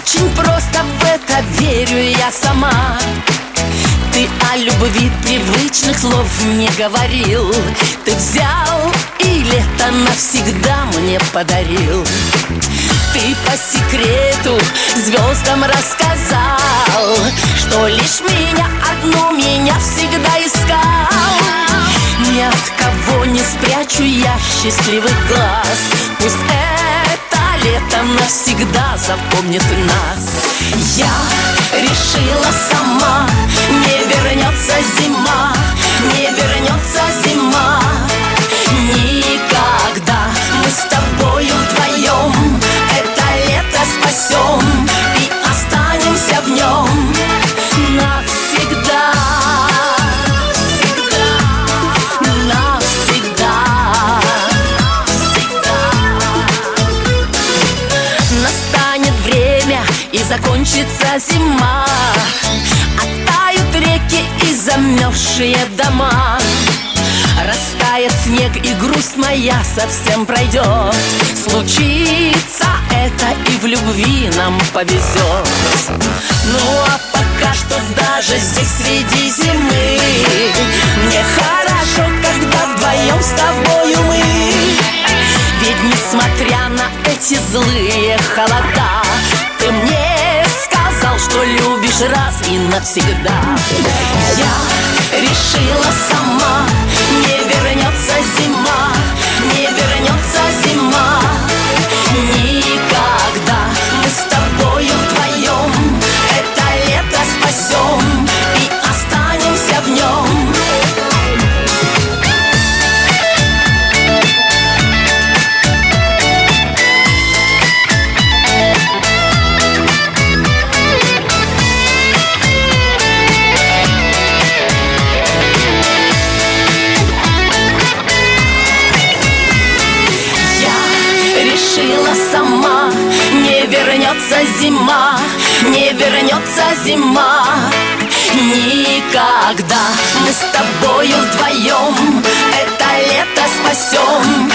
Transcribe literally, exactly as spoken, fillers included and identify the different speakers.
Speaker 1: Очень просто в это верю я сама. Ты о любви привычных слов не говорил. Ты взял и лето навсегда мне подарил. Ты по секрету звездам рассказал, что лишь меня, одну меня всегда искал. Ни от кого не спрячу я счастливый глаз. Пусть это лето навсегда запомнит нас. Я решила сама, не вернется зима, не вернется зима. Никогда мы с тобою вдвоем это лето спасем и останемся в нем навсегда. Навсегда, навсегда. Настанет время и закончится зима. Оттают реки и замерзшие дома. Растает снег и грусть моя совсем пройдет. Случится это и в любви нам повезет. Ну а пока что даже здесь среди зимы мне хорошо, когда вдвоем с тобою мы. Ведь несмотря на эти злые холода, ты мне сказал, что любишь раз и навсегда. Я решила сама, не вернется зима, не вернется зима. Никогда мы с тобою вдвоем это лето спасем и останемся в нем. Решила сама, не вернется зима, не вернется зима. Никогда мы с тобою вдвоем это лето спасем